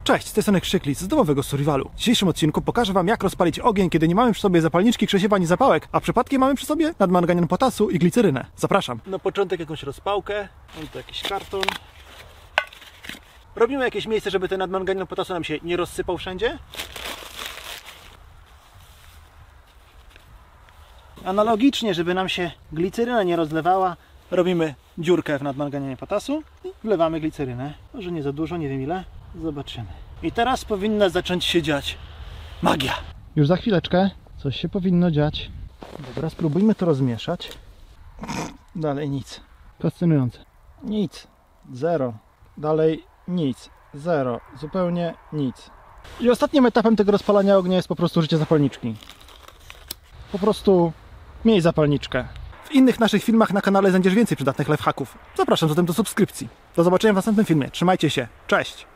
Cześć, z tej strony Krzyklic z domowego survivalu. W dzisiejszym odcinku pokażę wam, jak rozpalić ogień, kiedy nie mamy przy sobie zapalniczki, krzesiewa ani zapałek, a przypadkiem mamy przy sobie nadmanganian potasu i glicerynę. Zapraszam. Na początek jakąś rozpałkę, mam tu jakiś karton. Robimy jakieś miejsce, żeby ten nadmanganian potasu nam się nie rozsypał wszędzie. Analogicznie, żeby nam się gliceryna nie rozlewała, robimy dziurkę w nadmanganianie potasu i wlewamy glicerynę. Może nie za dużo, nie wiem ile. Zobaczymy. I teraz powinna zacząć się dziać magia. Już za chwileczkę coś się powinno dziać. Dobra, spróbujmy to rozmieszać. Dalej nic. Fascynujące. Nic. Zero. Dalej nic. Zero. Zupełnie nic. I ostatnim etapem tego rozpalania ognia jest po prostu użycie zapalniczki. Po prostu miej zapalniczkę. W innych naszych filmach na kanale znajdziesz więcej przydatnych lifehacków. Zapraszam zatem do subskrypcji. Do zobaczenia w następnym filmie. Trzymajcie się. Cześć!